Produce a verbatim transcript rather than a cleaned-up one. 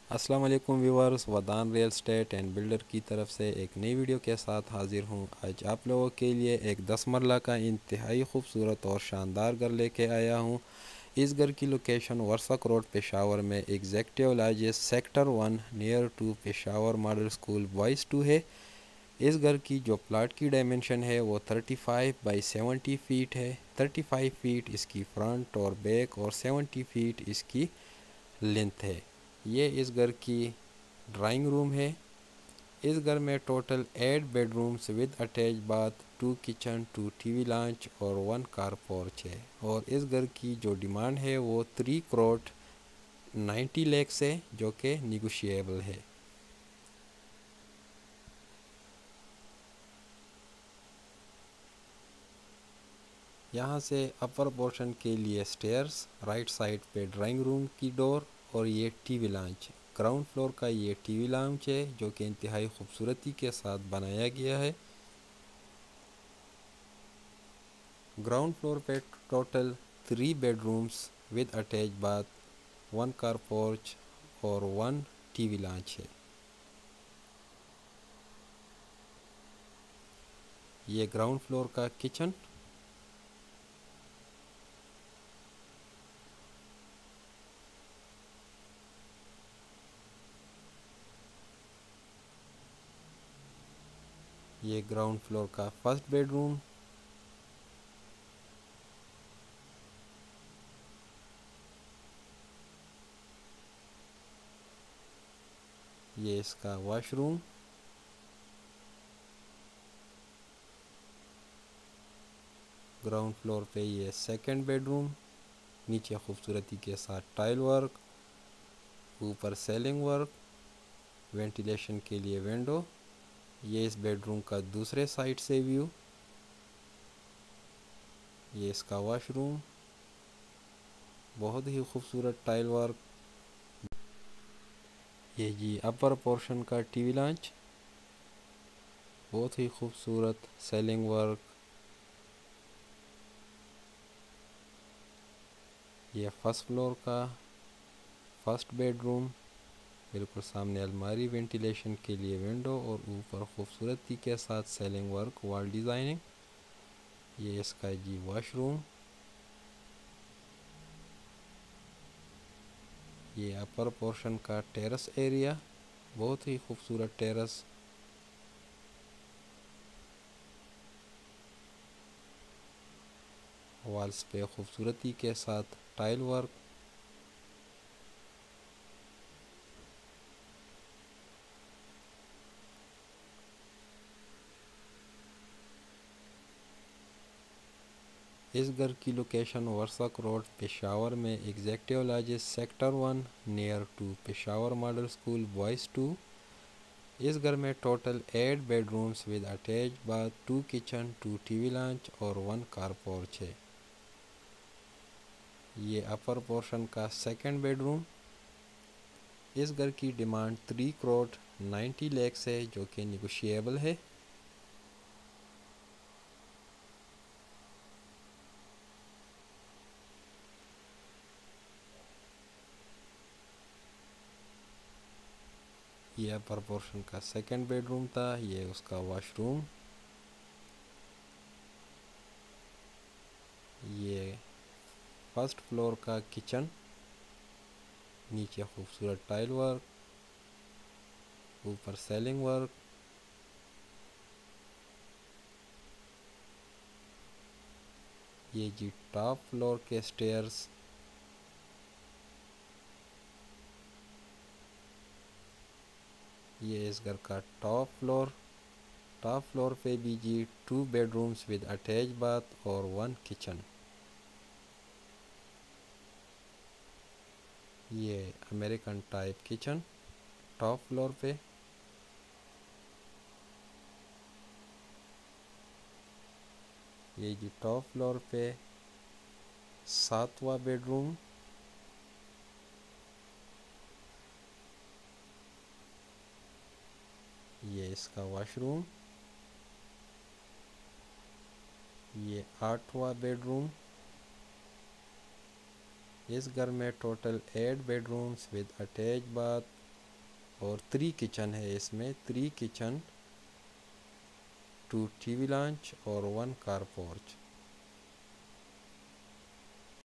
अस्सलाम वालेकुम viewers, Wadan real estate and builder की तरफ से एक नई वीडियो के साथ हाजिर हूँ। आज आप लोगों के लिए एक दस मरला का इंतहाई खूबसूरत और शानदार घर लेके आया हूँ। इस घर की लोकेशन वर्सक रोड पेशावर में executive lodges sector one near to Peshawar model school boys two है। इस घर की जो प्लाट की डायमेंशन है वो पैंतीस बाई सत्तर फीट है। पैंतीस फीट इसकी फ्रंट और बैक और सत्तर फीट इसकी लेंथ है। ये इस घर की ड्राइंग रूम है। इस घर में total eight bedrooms with attach bath, two kitchen, two TV lounge और वन कार पोर्च है। और इस घर की जो डिमांड है वो थ्री करोड़ नाइन्टी लैक्स है, जो कि निगोशिएबल है। यहाँ से अपर पोर्शन के लिए स्टेयर्स, राइट साइड पे ड्राइंग रूम की डोर और ये टीवी लॉन्च। ग्राउंड फ्लोर का ये टीवी लॉन्च है जो कि इंतहाई खूबसूरती के साथ बनाया गया है। ग्राउंड फ्लोर पे total three bedrooms with attach bath, one car porch और वन टीवी लॉन्च है। ये ग्राउंड फ्लोर का किचन। ये ग्राउंड फ्लोर का फर्स्ट बेडरूम। ये इसका वॉशरूम। ग्राउंड फ्लोर पे ये सेकंड बेडरूम। नीचे खूबसूरती के साथ टाइल वर्क, ऊपर सेलिंग वर्क, वेंटिलेशन के लिए विंडो। ये इस बेडरूम का दूसरे साइड से व्यू। ये इसका वॉशरूम, बहुत ही खूबसूरत टाइल वर्क। ये जी अपर पोर्शन का टीवी लॉन्च, बहुत ही खूबसूरत सेलिंग वर्क। ये फर्स्ट फ्लोर का फर्स्ट बेडरूम, बिल्कुल सामने अलमारी, वेंटिलेशन के लिए विंडो और ऊपर खूबसूरती के साथ सेलिंग वर्क, वॉल डिज़ाइनिंग। ये इसका जी वॉशरूम। ये अपर पोर्शन का टेरेस एरिया, बहुत ही खूबसूरत टेरेस। वॉल्स पे खूबसूरती के साथ टाइल वर्क। इस घर की लोकेशन वर्सक रोड पेशावर में executive lodges sector one near to Peshawar model school boys two. इस घर में total eight bedrooms with attach bath, two kitchen, two TV lounge और वन कार पोर्च है। ये अपर पोर्शन का सेकंड बेडरूम। इस घर की demand three crore ninety lakhs है, जो कि निगोशिएबल है। ये अपर पोर्शन का सेकंड बेडरूम था। ये उसका वॉशरूम। ये फर्स्ट फ्लोर का किचन। नीचे खूबसूरत टाइल वर्क, ऊपर सेलिंग वर्क। ये जी टॉप फ्लोर के स्टेयर्स। ये इस घर का टॉप फ्लोर। टॉप फ्लोर पे भी जी two bedrooms with attach bath और वन किचन। ये American type kitchen top floor पे। ये जी टॉप फ्लोर पे सातवां बेडरूम। ये इसका वॉशरूम। ये आठवां बेडरूम। इस घर में total eight bedrooms with attach bath, और थ्री किचन है इसमें, three kitchen, two TV lounge और वन कार पोर्च।